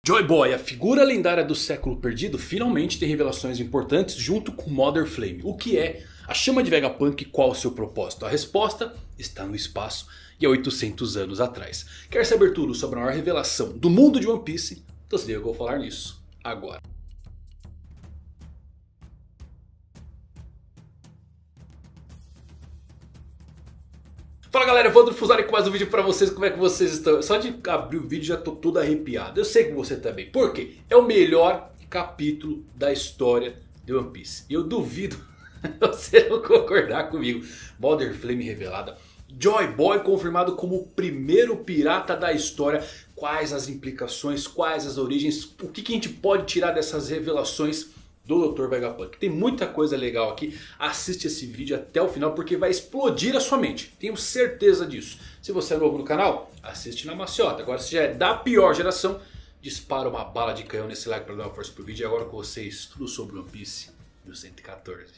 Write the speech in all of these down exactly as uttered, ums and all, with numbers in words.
Joy Boy, a figura lendária do século perdido, finalmente tem revelações importantes junto com Mother Flame. O que é a chama de Vegapunk e qual o seu propósito? A resposta está no espaço e há oitocentos anos atrás. Quer saber tudo sobre a maior revelação do mundo de One Piece? Então se liga que eu vou falar nisso agora. Fala galera, Evandro Fusari com mais um vídeo pra vocês. Como é que vocês estão? Só de abrir o vídeo já tô todo arrepiado. Eu sei que você também. Por quê? É o melhor capítulo da história de One Piece. E eu duvido você não concordar comigo. Mother Flame revelada. Joy Boy confirmado como o primeiro pirata da história. Quais as implicações, quais as origens, o que, que a gente pode tirar dessas revelações do doutor Vegapunk. Tem muita coisa legal aqui. Assiste esse vídeo até o final porque vai explodir a sua mente. Tenho certeza disso. Se você é novo no canal, assiste na maciota. Agora se já é da pior geração, dispara uma bala de canhão nesse like para dar uma força pro vídeo. E agora com vocês, tudo sobre One Piece no cento e quatorze.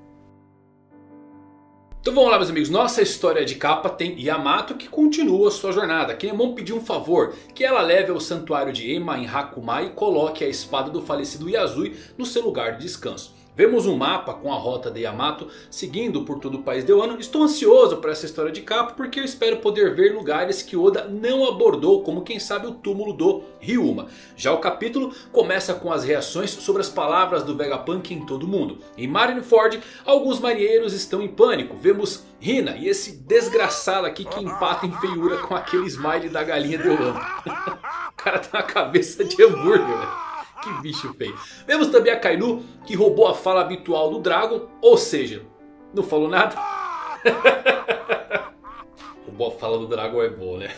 Então vamos lá meus amigos, nossa história de capa tem Yamato que continua sua jornada. Kinemon pediu um favor, que ela leve ao santuário de Ema em Hakumai e coloque a espada do falecido Yazui no seu lugar de descanso. Vemos um mapa com a rota de Yamato seguindo por todo o país de Wano. Estou ansioso para essa história de capa porque eu espero poder ver lugares que Oda não abordou, como quem sabe o túmulo do Ryuma. Já o capítulo começa com as reações sobre as palavras do Vegapunk em todo o mundo. Em Marineford, alguns marinheiros estão em pânico. Vemos Hina e esse desgraçado aqui que empata em feiura com aquele smile da galinha de Wano. O cara tem uma cabeça de hambúrguer, velho. Que bicho feio. Vemos também a Kainu que roubou a fala habitual do Dragon. Ou seja, não falou nada. Roubou a fala do Dragon é bom, né?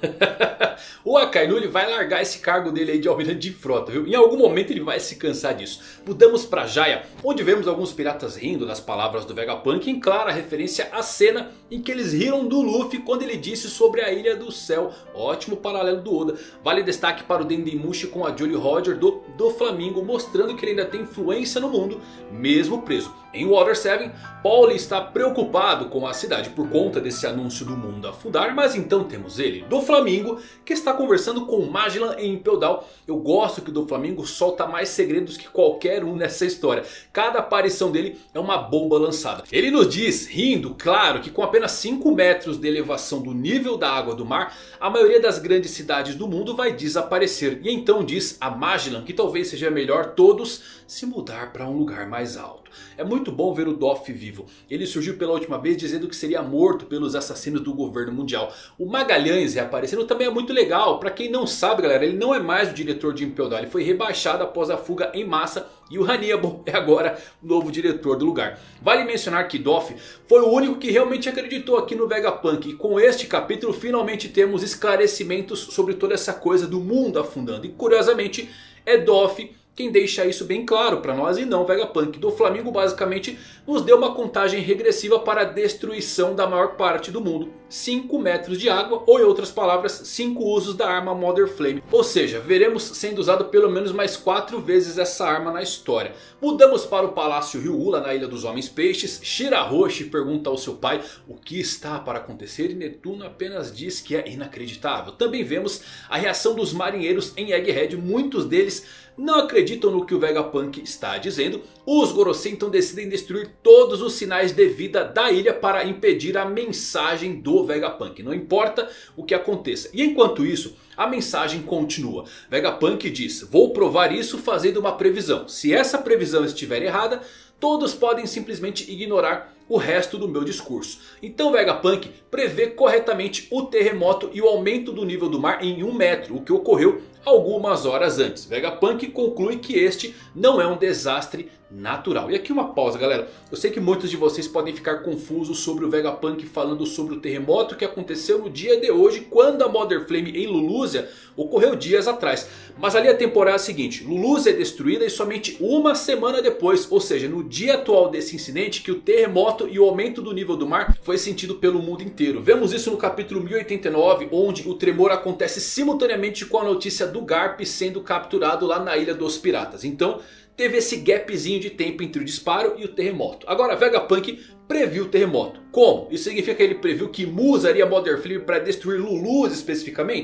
O Akainu ele vai largar esse cargo dele aí de almirante de frota, viu? Em algum momento ele vai se cansar disso. Mudamos pra Jaya, onde vemos alguns piratas rindo das palavras do Vegapunk, em clara referência à cena em que eles riram do Luffy quando ele disse sobre a Ilha do Céu. Ótimo paralelo do Oda. Vale destaque para o Dendemushi com a Jolly Roger do, do Flamengo, mostrando que ele ainda tem influência no mundo, mesmo preso. Em Water sete, Paul está preocupado com a cidade por conta desse anúncio do mundo afundar. Mas então temos ele, do Flamengo, que está conversando com Magellan em Impel Down. Eu gosto que o do Flamengo solta mais segredos que qualquer um nessa história. Cada aparição dele é uma bomba lançada. Ele nos diz, rindo, claro, que com apenas cinco metros de elevação do nível da água do mar, a maioria das grandes cidades do mundo vai desaparecer. E então diz a Magellan que talvez seja melhor todos se mudar para um lugar mais alto. É muito bom ver o Doff vivo. Ele surgiu pela última vez dizendo que seria morto pelos assassinos do governo mundial. O Magalhães reaparecendo também é muito legal. Pra quem não sabe galera, ele não é mais o diretor de Impel Down. Ele foi rebaixado após a fuga em massa. E o Hannibal é agora o novo diretor do lugar. Vale mencionar que Doff foi o único que realmente acreditou aqui no Vegapunk. E com este capítulo finalmente temos esclarecimentos sobre toda essa coisa do mundo afundando. E curiosamente é Doff quem deixa isso bem claro para nós e não o Vegapunk. Do Flamengo basicamente nos deu uma contagem regressiva para a destruição da maior parte do mundo. cinco metros de água, ou em outras palavras cinco usos da arma Mother Flame. Ou seja, veremos sendo usado pelo menos mais quatro vezes essa arma na história. Mudamos para o Palácio Ryula na Ilha dos Homens Peixes. Shirahoshi pergunta ao seu pai o que está para acontecer e Netuno apenas diz que é inacreditável. Também vemos a reação dos marinheiros em Egghead. Muitos deles não acreditam no que o Vegapunk está dizendo. Os Gorosei então decidem destruir todos os sinais de vida da ilha para impedir a mensagem do Vegapunk. Não importa o que aconteça. E enquanto isso, a mensagem continua. Vegapunk diz: vou provar isso fazendo uma previsão. Se essa previsão estiver errada, todos podem simplesmente ignorar o resto do meu discurso. Então Vegapunk prevê corretamente o terremoto e o aumento do nível do mar em um metro. O que ocorreu algumas horas antes. Vegapunk conclui que este não é um desastre natural. E aqui uma pausa galera. Eu sei que muitos de vocês podem ficar confusos sobre o Vegapunk falando sobre o terremoto que aconteceu no dia de hoje, quando a Mother Flame em Lulusia ocorreu dias atrás. Mas ali a temporada seguinte, Lulusia é destruída e somente uma semana depois, ou seja, no dia atual desse incidente, que o terremoto e o aumento do nível do mar foi sentido pelo mundo inteiro. Vemos isso no capítulo mil e oitenta e nove, onde o tremor acontece simultaneamente com a notícia do Garp sendo capturado lá na Ilha dos Piratas. Então teve esse gapzinho de tempo entre o disparo e o terremoto. Agora Vegapunk previu o terremoto. Como? Isso significa que ele previu que Mu usaria Mother Flame para destruir Lulus especificamente?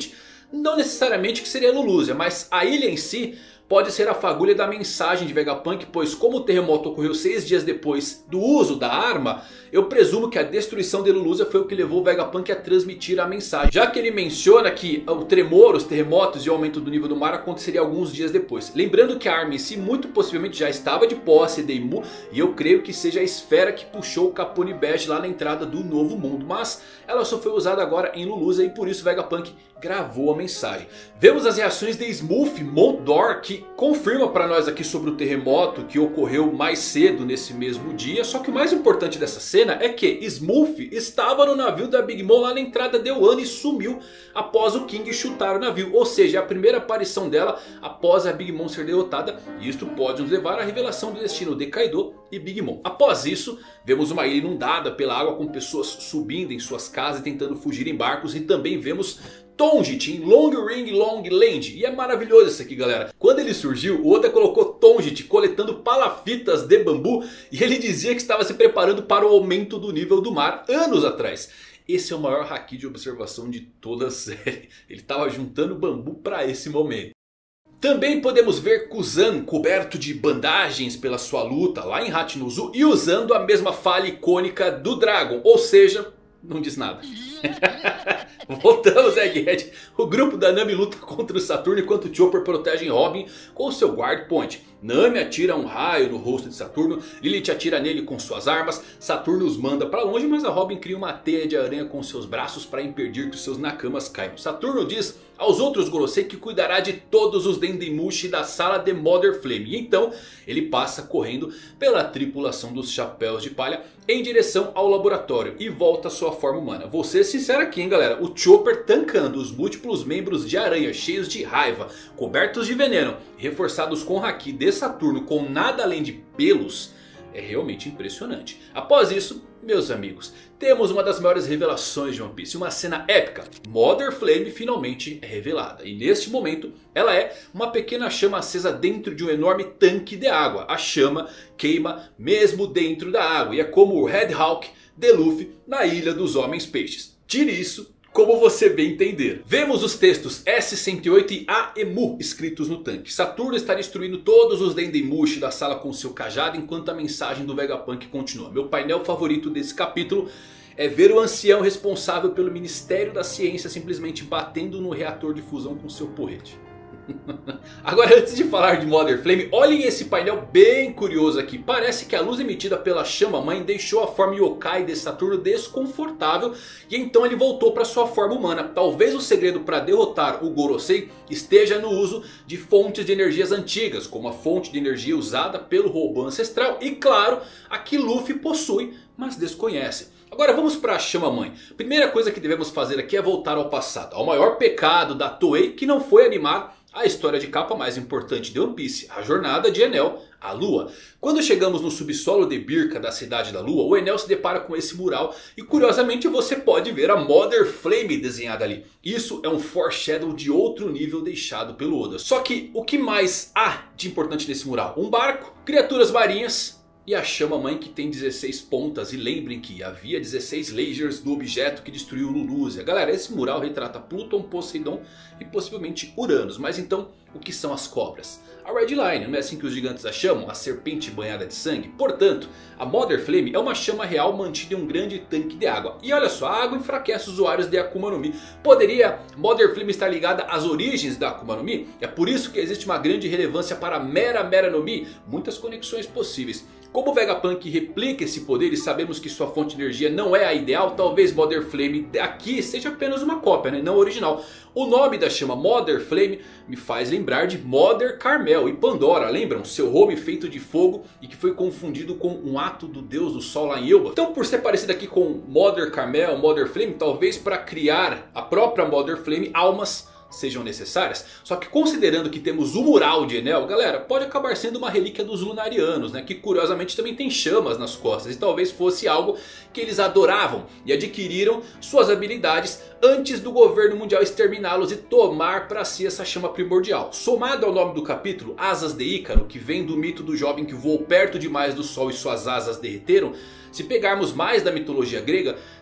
não necessariamente que seria Lulusia, mas a ilha em si pode ser a fagulha da mensagem de Vegapunk, pois como o terremoto ocorreu seis dias depois do uso da arma, eu presumo que a destruição de Lulusia foi o que levou o Vegapunk a transmitir a mensagem. Já que ele menciona que o tremor, os terremotos e o aumento do nível do mar aconteceria alguns dias depois. Lembrando que a arma em si muito possivelmente já estava de posse de Imu, e eu creio que seja a esfera que puxou o Capone Bash lá na entrada do novo mundo. Mas ela só foi usada agora em Lulusia e por isso o Vegapunk gravou a mensagem. Vemos as reações de Smooth Moldor, que confirma para nós aqui sobre o terremoto que ocorreu mais cedo nesse mesmo dia. Só que o mais importante dessa cena é que Smooth estava no navio da Big Mom lá na entrada de Wano e sumiu após o King chutar o navio. Ou seja, é a primeira aparição dela após a Big Mom ser derrotada. E isto pode nos levar à revelação do destino de Kaido e Big Mom. Após isso, vemos uma ilha inundada pela água com pessoas subindo em suas casas e tentando fugir em barcos. E também vemos Tonjit em Long Ring Long Land. E é maravilhoso isso aqui, galera. Quando ele surgiu, o Oda colocou Tonjit coletando palafitas de bambu. E ele dizia que estava se preparando para o aumento do nível do mar anos atrás. Esse é o maior haki de observação de toda a série. Ele estava juntando bambu para esse momento. Também podemos ver Kuzan coberto de bandagens pela sua luta lá em Hachinozu. E usando a mesma falha icônica do Dragon. Ou seja, não diz nada. Voltamos, Egghead. O grupo da Nami luta contra o Saturno enquanto Chopper protege Robin com seu Guard Point. Nami atira um raio no rosto de Saturno. Lilith atira nele com suas armas. Saturno os manda para longe, mas a Robin cria uma teia de aranha com seus braços para impedir que os seus Nakamas caiam. Saturno diz aos outros Gorosei que cuidará de todos os Dendemushi da sala de Mother Flame. E então ele passa correndo pela tripulação dos Chapéus de Palha em direção ao laboratório e volta à sua forma humana. Vou ser sincero aqui, hein, galera. O Chopper tancando os múltiplos membros de aranha cheios de raiva, cobertos de veneno e reforçados com haki de Saturno com nada além de pelos é realmente impressionante. Após isso, meus amigos, temos uma das maiores revelações de One Piece. Uma cena épica. Mother Flame finalmente é revelada. E neste momento ela é uma pequena chama acesa dentro de um enorme tanque de água. A chama queima mesmo dentro da água. E é como o Red Hawk de Luffy na Ilha dos Homens Peixes. Tire isso como você bem entender. Vemos os textos S cento e oito e A Emu escritos no tanque. Saturno está destruindo todos os Dendemushi da sala com seu cajado enquanto a mensagem do Vegapunk continua. Meu painel favorito desse capítulo é ver o ancião responsável pelo Ministério da Ciência simplesmente batendo no reator de fusão com seu porrete. Agora, antes de falar de Mother Flame, olhem esse painel bem curioso aqui. Parece que a luz emitida pela chama mãe deixou a forma yokai de Saturno desconfortável e então ele voltou para sua forma humana. Talvez o segredo para derrotar o Gorosei esteja no uso de fontes de energias antigas, como a fonte de energia usada pelo robô ancestral e, claro, a que Luffy possui, mas desconhece. Agora vamos para a chama mãe. Primeira coisa que devemos fazer aqui é voltar ao passado, ao maior pecado da Toei que não foi animar a história de capa mais importante de One Piece, a jornada de Enel à Lua. Quando chegamos no subsolo de Birka da cidade da Lua, o Enel se depara com esse mural e curiosamente você pode ver a Mother Flame desenhada ali. Isso é um foreshadow de outro nível deixado pelo Oda. Só que o que mais há de importante nesse mural? Um barco, criaturas marinhas e a chama mãe que tem dezesseis pontas. E lembrem que havia dezesseis lasers do objeto que destruiu Lulusia. Galera, esse mural retrata Pluton, Poseidon e possivelmente Uranus. Mas então, o que são as cobras? A Red Line, não é assim que os gigantes a chamam? A serpente banhada de sangue? Portanto, a Mother Flame é uma chama real mantida em um grande tanque de água. E olha só, a água enfraquece os usuários de Akuma no Mi. Poderia Mother Flame estar ligada às origens da Akuma no Mi? É por isso que existe uma grande relevância para Mera Mera no Mi. Muitas conexões possíveis. Como o Vegapunk replica esse poder e sabemos que sua fonte de energia não é a ideal, talvez Mother Flame aqui seja apenas uma cópia, né? Não original. O nome da chama Mother Flame me faz lembrar de Mother Carmel e Pandora, lembram? Seu home feito de fogo e que foi confundido com um ato do deus do sol lá em Elba. Então, por ser parecido aqui com Mother Carmel, Mother Flame, talvez para criar a própria Mother Flame, almas sejam necessárias. Só que considerando que temos o mural de Enel, galera, pode acabar sendo uma relíquia dos Lunarianos, né? Que curiosamente também tem chamas nas costas. E talvez fosse algo que eles adoravam e adquiriram suas habilidades antes do governo mundial exterminá-los e tomar para si essa chama primordial. Somado ao nome do capítulo, Asas de Ícaro, que vem do mito do jovem que voou perto demais do sol e suas asas derreteram. Se pegarmos mais da mitologia grega,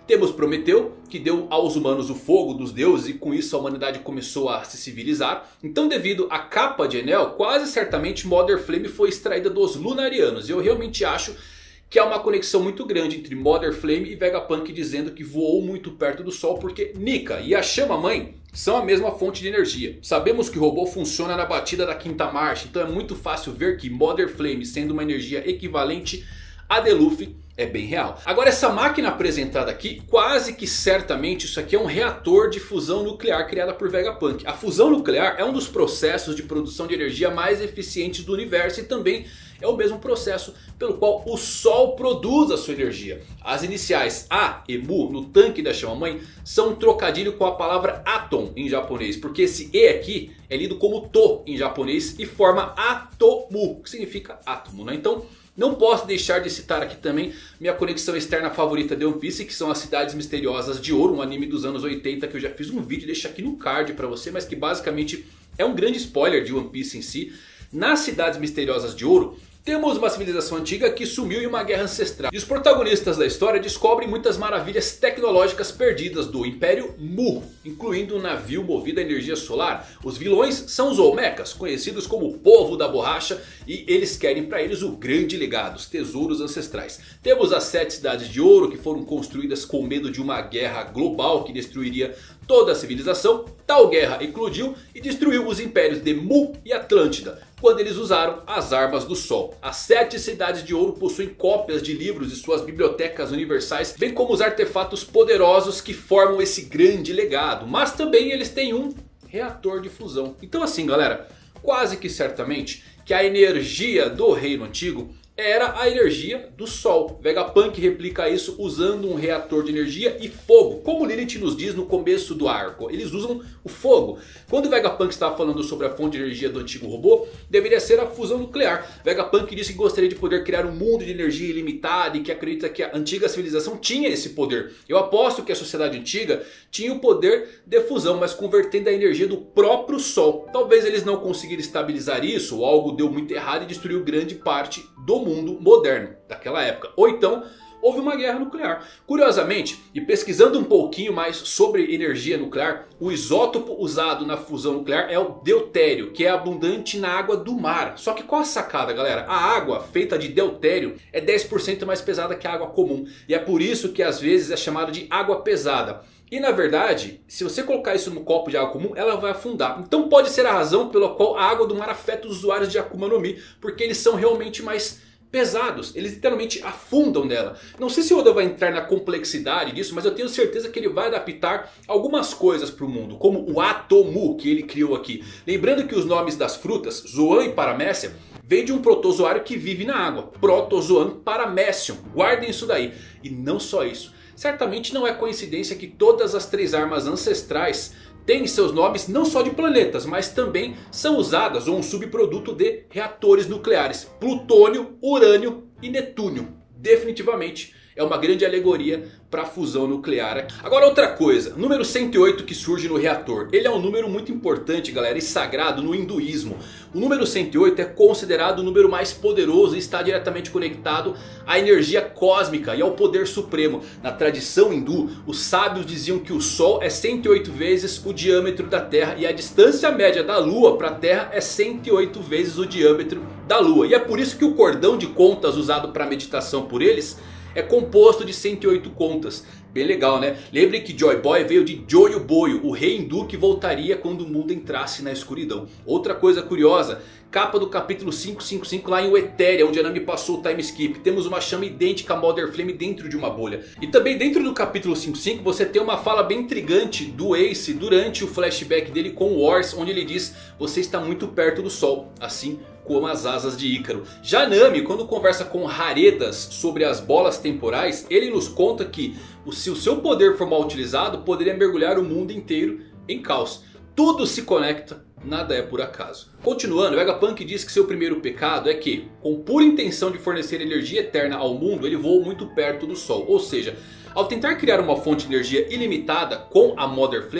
Temos Prometeu, que deu aos humanos o fogo dos deuses e com isso a humanidade começou a se civilizar. Então devido à capa de Enel, quase certamente Mother Flame foi extraída dos Lunarianos. E eu realmente acho que há uma conexão muito grande entre Mother Flame e Vegapunk dizendo que voou muito perto do Sol. Porque Nika e a Chama Mãe são a mesma fonte de energia. Sabemos que o robô funciona na batida da quinta marcha. Então é muito fácil ver que Mother Flame, sendo uma energia equivalente a de Luffy, é bem real. Agora essa máquina apresentada aqui, quase que certamente isso aqui é um reator de fusão nuclear criada por Vegapunk. A fusão nuclear é um dos processos de produção de energia mais eficientes do universo. E também é o mesmo processo pelo qual o Sol produz a sua energia. As iniciais A e Mu no tanque da Chama Mãe são um trocadilho com a palavra Atom em japonês. Porque esse E aqui é lido como To em japonês e forma Atomu, que significa átomo, né? Então não posso deixar de citar aqui também minha conexão externa favorita de One Piece, que são as Cidades Misteriosas de Ouro, um anime dos anos oitenta que eu já fiz um vídeo, deixo aqui no card pra você, mas que basicamente é um grande spoiler de One Piece em si. Nas Cidades Misteriosas de Ouro temos uma civilização antiga que sumiu em uma guerra ancestral. E os protagonistas da história descobrem muitas maravilhas tecnológicas perdidas do Império Mu, incluindo um navio movido a energia solar. Os vilões são os Olmecas, conhecidos como o povo da borracha, e eles querem para eles o grande legado, os tesouros ancestrais. Temos as sete cidades de ouro que foram construídas com medo de uma guerra global que destruiria toda a civilização. Tal guerra eclodiu e destruiu os impérios de Mu e Atlântida, quando eles usaram as armas do Sol. As sete cidades de ouro possuem cópias de livros de suas bibliotecas universais, bem como os artefatos poderosos que formam esse grande legado. Mas também eles têm um reator de fusão. Então assim galera, quase que certamente que a energia do reino antigo era a energia do Sol. Vegapunk replica isso usando um reator de energia e fogo. Como Lilith nos diz no começo do arco, eles usam o fogo. Quando o Vegapunk estava falando sobre a fonte de energia do antigo robô, deveria ser a fusão nuclear. Vegapunk disse que gostaria de poder criar um mundo de energia ilimitada e que acredita que a antiga civilização tinha esse poder. Eu aposto que a sociedade antiga tinha o poder de fusão, mas convertendo a energia do próprio Sol. Talvez eles não conseguiram estabilizar isso, ou algo deu muito errado e destruiu grande parte do mundo moderno daquela época. Ou então houve uma guerra nuclear. Curiosamente, e pesquisando um pouquinho mais sobre energia nuclear, o isótopo usado na fusão nuclear é o deutério, que é abundante na água do mar. Só que qual a sacada galera? A água feita de deutério é dez por cento mais pesada que a água comum. E é por isso que às vezes é chamada de água pesada. E na verdade, se você colocar isso num copo de água comum, ela vai afundar. Então pode ser a razão pela qual a água do mar afeta os usuários de Akuma no Mi, porque eles são realmente mais pesados, eles literalmente afundam nela. Não sei se o Oda vai entrar na complexidade disso, mas eu tenho certeza que ele vai adaptar algumas coisas para o mundo, como o Atomu que ele criou aqui. Lembrando que os nomes das frutas, Zoan e Paramécia, vem de um protozoário que vive na água, Protozoan paramecium. Guardem isso daí. E não só isso, certamente não é coincidência que todas as três armas ancestrais têm seus nomes não só de planetas, mas também são usadas ou um subproduto de reatores nucleares. Plutônio, Urânio e Netúnio. Definitivamente é uma grande alegoria para a fusão nuclear. Agora outra coisa, número cento e oito que surge no reator. Ele é um número muito importante galera e sagrado no hinduísmo. O número cento e oito é considerado o número mais poderoso e está diretamente conectado à energia cósmica e ao poder supremo. Na tradição hindu, os sábios diziam que o Sol é cento e oito vezes o diâmetro da Terra. E a distância média da Lua para a Terra é cento e oito vezes o diâmetro da Lua. E é por isso que o cordão de contas usado para meditação por eles é composto de cento e oito contas. Bem legal né? Lembre que Joy Boy veio de Joyo Boyo, o rei hindu que voltaria quando o mundo entrasse na escuridão. Outra coisa curiosa, capa do capítulo quinhentos e cinquenta e cinco lá em Westeria, onde a Nami passou o time skip. Temos uma chama idêntica a Mother Flame dentro de uma bolha. E também dentro do capítulo quinhentos e cinquenta e cinco você tem uma fala bem intrigante do Ace durante o flashback dele com o Wars, onde ele diz: você está muito perto do Sol, assim como as asas de Ícaro. Já Nami, quando conversa com Haredas sobre as bolas temporais, ele nos conta que se o seu poder for mal utilizado, poderia mergulhar o mundo inteiro em caos. Tudo se conecta, nada é por acaso. Continuando, Vegapunk diz que seu primeiro pecado é que, com pura intenção de fornecer energia eterna ao mundo, ele voou muito perto do Sol. Ou seja, ao tentar criar uma fonte de energia ilimitada com a Mother Flame,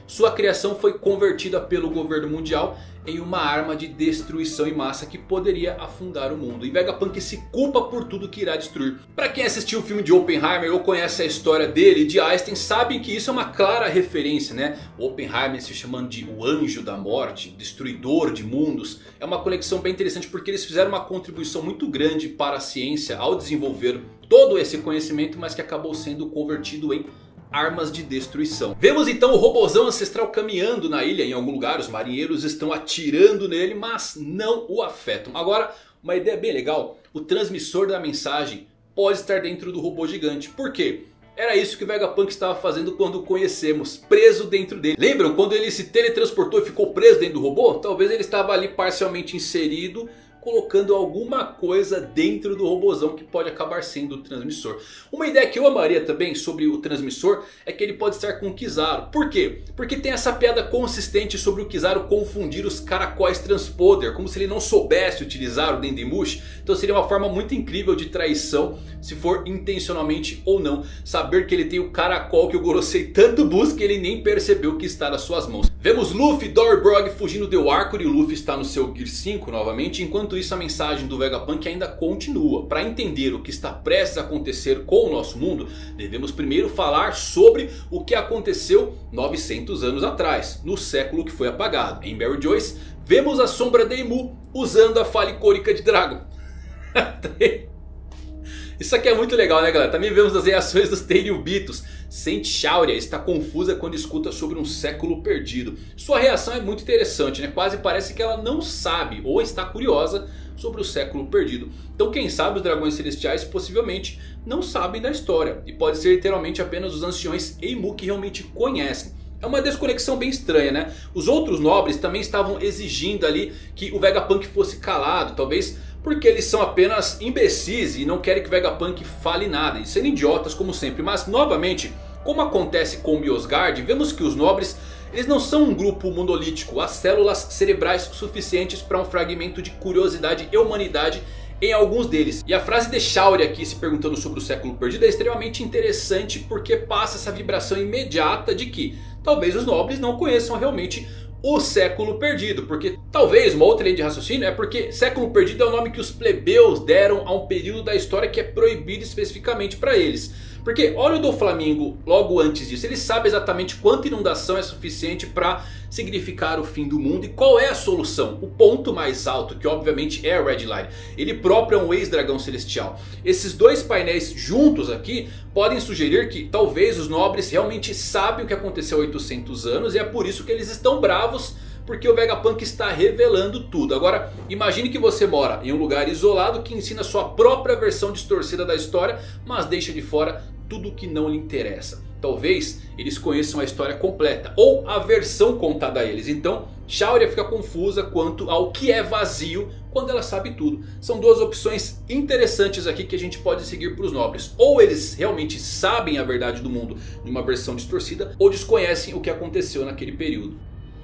sua criação foi convertida pelo governo mundial em uma arma de destruição em massa que poderia afundar o mundo. E Vegapunk se culpa por tudo que irá destruir. Para quem assistiu o filme de Oppenheimer ou conhece a história dele e de Einstein, sabe que isso é uma clara referência, né? O Oppenheimer se chamando de o anjo da morte, destruidor de mundos. É uma conexão bem interessante porque eles fizeram uma contribuição muito grande para a ciência ao desenvolver todo esse conhecimento, mas que acabou sendo convertido em armas de destruição. Vemos então o robozão ancestral caminhando na ilha em algum lugar. Os marinheiros estão atirando nele, mas não o afetam. Agora, uma ideia bem legal. O transmissor da mensagem pode estar dentro do robô gigante. Por quê? Era isso que o Vegapunk estava fazendo quando o conhecemos, preso dentro dele. Lembram quando ele se teletransportou e ficou preso dentro do robô? Talvez ele estava ali parcialmente inserido, colocando alguma coisa dentro do robozão que pode acabar sendo o transmissor. Uma ideia que eu amaria também sobre o transmissor é que ele pode estar com o Kizaru. Por quê? Porque tem essa piada consistente sobre o Kizaru confundir os caracóis transpoder, como se ele não soubesse utilizar o Dendemushi. Então seria uma forma muito incrível de traição, se for intencionalmente ou não. Saber que ele tem o caracol que o Gorosei tanto busca e ele nem percebeu que está nas suas mãos. Vemos Luffy, Dory, Brog fugindo do Arcor e o Luffy está no seu Gear cinco novamente. Enquanto isso, a mensagem do Vegapunk ainda continua. Para entender o que está prestes a acontecer com o nosso mundo, devemos primeiro falar sobre o que aconteceu novecentos anos atrás, no século que foi apagado. Em Barry Joyce, vemos a sombra de Imu usando a falha icônica de Dragon. Isso aqui é muito legal, né, galera? Também vemos as reações dos Tenryubitos. Saint Shauria está confusa quando escuta sobre um século perdido. Sua reação é muito interessante, né? Quase parece que ela não sabe ou está curiosa sobre o século perdido. Então quem sabe os dragões celestiais possivelmente não sabem da história. E pode ser literalmente apenas os anciões Enmu que realmente conhecem. É uma desconexão bem estranha, né? Os outros nobres também estavam exigindo ali que o Vegapunk fosse calado. Talvez porque eles são apenas imbecis e não querem que o Vegapunk fale nada. E sendo idiotas como sempre. Mas novamente, como acontece com o Miosgard, vemos que os nobres, eles não são um grupo monolítico. Há células cerebrais suficientes para um fragmento de curiosidade e humanidade em alguns deles. E a frase de Shauria aqui se perguntando sobre o século perdido é extremamente interessante, porque passa essa vibração imediata de que talvez os nobres não conheçam realmente o século perdido. Porque talvez uma outra linha de raciocínio é porque século perdido é o nome que os plebeus deram a um período da história que é proibido especificamente para eles. Porque olha o do Flamengo logo antes disso. Ele sabe exatamente quanta inundação é suficiente para significar o fim do mundo. E qual é a solução? O ponto mais alto, que obviamente é a Red Line. Ele próprio é um ex-dragão celestial. Esses dois painéis juntos aqui podem sugerir que talvez os nobres realmente sabem o que aconteceu há oitocentos anos. E é por isso que eles estão bravos, porque o Vegapunk está revelando tudo. Agora imagine que você mora em um lugar isolado que ensina sua própria versão distorcida da história, mas deixa de fora tudo que não lhe interessa. Talvez eles conheçam a história completa ou a versão contada a eles. Então Shauria fica confusa quanto ao que é vazio quando ela sabe tudo. São duas opções interessantes aqui que a gente pode seguir para os nobres. Ou eles realmente sabem a verdade do mundo de uma versão distorcida, ou desconhecem o que aconteceu naquele período.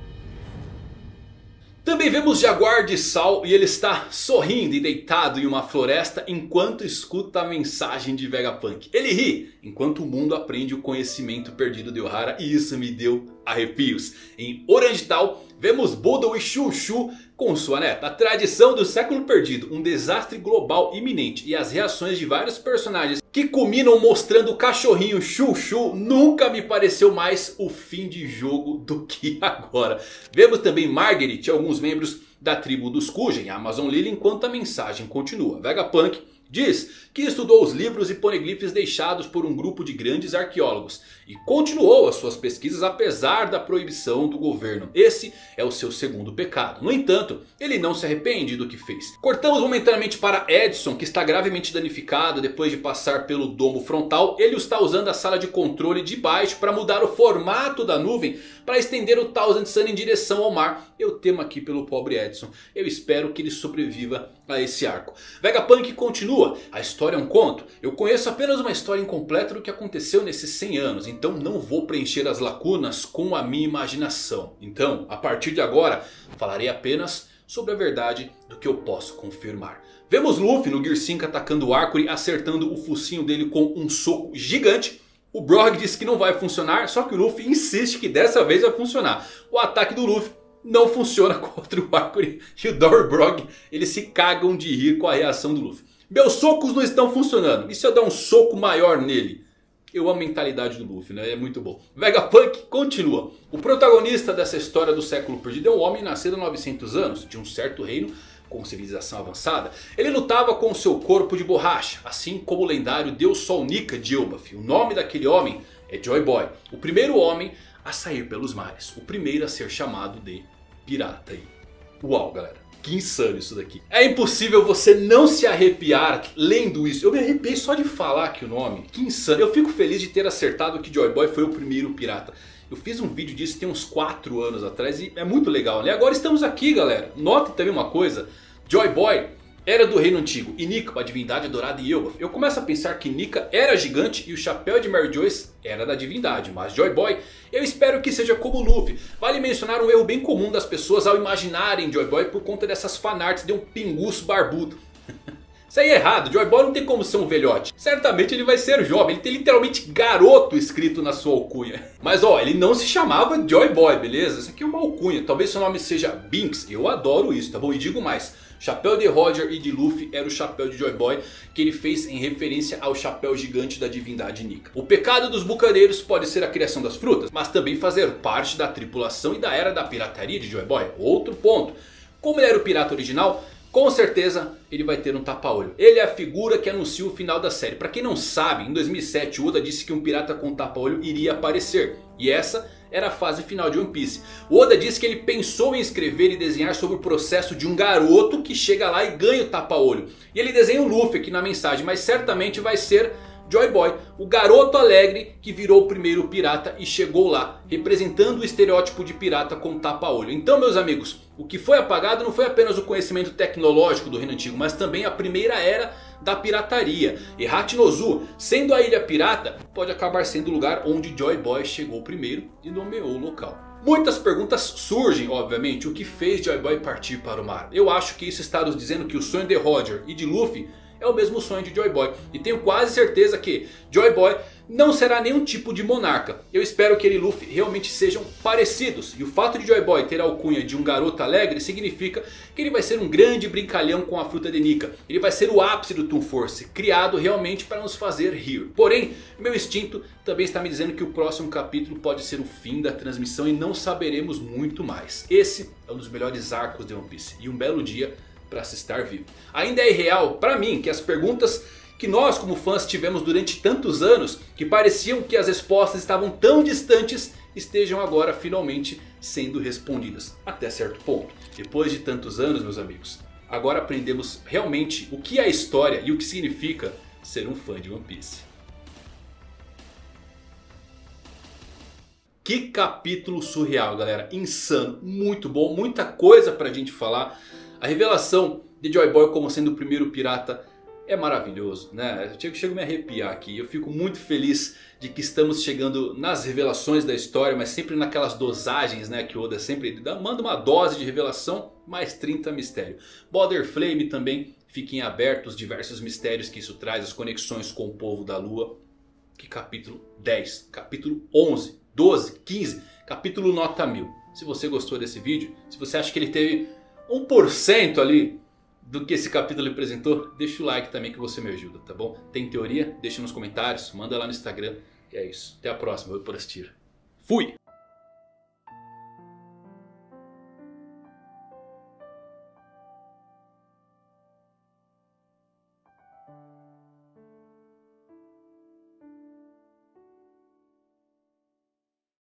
Também vemos Jaguar de Sal e ele está sorrindo e deitado em uma floresta enquanto escuta a mensagem de Vegapunk. Ele ri enquanto o mundo aprende o conhecimento perdido de Ohara e isso me deu arrepios. Em Orangetal vemos Boodle e Chuchu com sua neta. A tradição do século perdido, um desastre global iminente e as reações de vários personagens que culminam mostrando o cachorrinho Chuchu nunca me pareceu mais o fim de jogo do que agora. Vemos também Marguerite e alguns membros da tribo dos Kugen, a Amazon Lily, enquanto a mensagem continua. Vegapunk diz que estudou os livros e poneglyphs deixados por um grupo de grandes arqueólogos e continuou as suas pesquisas apesar da proibição do governo. Esse é o seu segundo pecado. No entanto, ele não se arrepende do que fez. Cortamos momentaneamente para Edson, que está gravemente danificado depois de passar pelo domo frontal. Ele está usando a sala de controle de baixo para mudar o formato da nuvem para estender o Thousand Sun em direção ao mar. Eu temo aqui pelo pobre Edson. Eu espero que ele sobreviva a esse arco. Vegapunk continua. A história é um conto. Eu conheço apenas uma história incompleta do que aconteceu nesses cem anos. Então não vou preencher as lacunas com a minha imaginação. Então, a partir de agora, falarei apenas sobre a verdade do que eu posso confirmar. Vemos Luffy no Gear cinco atacando o Arcor e acertando o focinho dele com um soco gigante. O Brog diz que não vai funcionar, só que o Luffy insiste que dessa vez vai funcionar. O ataque do Luffy não funciona contra o Hakuri e o Dory Brog, eles se cagam de rir com a reação do Luffy. Meus socos não estão funcionando, e se eu der um soco maior nele? Eu amo a mentalidade do Luffy, né? É muito bom. Vegapunk continua. O protagonista dessa história do século perdido é um homem nascido há novecentos anos, de um certo reino com civilização avançada. Ele lutava com seu corpo de borracha, assim como o lendário Deus Sol Nika de Elbaf. O nome daquele homem é Joy Boy, o primeiro homem a sair pelos mares, o primeiro a ser chamado de pirata. Uau, galera. Que insano isso daqui. É impossível você não se arrepiar lendo isso. Eu me arrepiei só de falar aqui o nome. Que insano. Eu fico feliz de ter acertado que Joy Boy foi o primeiro pirata. Eu fiz um vídeo disso tem uns quatro anos atrás e é muito legal, né? Agora estamos aqui, galera. Notem também uma coisa. Joy Boy era do reino antigo e Nika, a divindade adorada em Elbaf. Eu começo a pensar que Nika era gigante e o chapéu de Mary Joyce era da divindade. Mas Joy Boy, eu espero que seja como Luffy. Vale mencionar um erro bem comum das pessoas ao imaginarem Joy Boy por conta dessas fanarts de um pinguço barbudo. Isso aí é errado, Joy Boy não tem como ser um velhote. Certamente ele vai ser jovem, ele tem literalmente garoto escrito na sua alcunha. Mas ó, ele não se chamava Joy Boy, beleza? Isso aqui é uma alcunha, talvez seu nome seja Binks. Eu adoro isso, tá bom? E digo mais, chapéu de Roger e de Luffy era o chapéu de Joy Boy, que ele fez em referência ao chapéu gigante da divindade Nika. O pecado dos bucaneiros pode ser a criação das frutas, mas também fazer parte da tripulação e da era da pirataria de Joy Boy. Outro ponto, como ele era o pirata original, com certeza ele vai ter um tapa-olho. Ele é a figura que anuncia o final da série. Pra quem não sabe, em dois mil e sete o Oda disse que um pirata com tapa-olho iria aparecer. E essa era a fase final de One Piece. O Oda disse que ele pensou em escrever e desenhar sobre o processo de um garoto que chega lá e ganha o tapa-olho. E ele desenha o Luffy aqui na mensagem, mas certamente vai ser Joy Boy, o garoto alegre que virou o primeiro pirata e chegou lá, representando o estereótipo de pirata com tapa-olho. Então, meus amigos, o que foi apagado não foi apenas o conhecimento tecnológico do reino antigo, mas também a primeira era da pirataria. E Hachinozu, sendo a ilha pirata, pode acabar sendo o lugar onde Joy Boy chegou primeiro e nomeou o local. Muitas perguntas surgem, obviamente, o que fez Joy Boy partir para o mar. Eu acho que isso está nos dizendo que o sonho de Roger e de Luffy é o mesmo sonho de Joy Boy. E tenho quase certeza que Joy Boy não será nenhum tipo de monarca. Eu espero que ele e Luffy realmente sejam parecidos. E o fato de Joy Boy ter a alcunha de um garoto alegre significa que ele vai ser um grande brincalhão com a fruta de Nika. Ele vai ser o ápice do Toon Force, criado realmente para nos fazer rir. Porém, meu instinto também está me dizendo que o próximo capítulo pode ser o fim da transmissão e não saberemos muito mais. Esse é um dos melhores arcos de One Piece. E um belo dia para se estar vivo. Ainda é irreal para mim que as perguntas que nós como fãs tivemos durante tantos anos, que pareciam que as respostas estavam tão distantes, estejam agora finalmente sendo respondidas. Até certo ponto. Depois de tantos anos, meus amigos, agora aprendemos realmente o que é a história e o que significa ser um fã de One Piece. Que capítulo surreal, galera. Insano, muito bom, muita coisa pra gente falar. A revelação de Joy Boy como sendo o primeiro pirata é maravilhoso, né? Eu chego a me arrepiar aqui. Eu fico muito feliz de que estamos chegando nas revelações da história, mas sempre naquelas dosagens, né? Que o Oda sempre dá, manda uma dose de revelação, mais trinta mistério. Border Flame também, fiquem abertos diversos mistérios que isso traz, as conexões com o povo da lua. Que capítulo dez, capítulo onze, doze, quinze, capítulo nota mil. Se você gostou desse vídeo, se você acha que ele teve um por cento ali do que esse capítulo representou, deixa o like também que você me ajuda, tá bom? Tem teoria? Deixa nos comentários, manda lá no Instagram. E é isso, até a próxima, eu vou por assistir. Fui!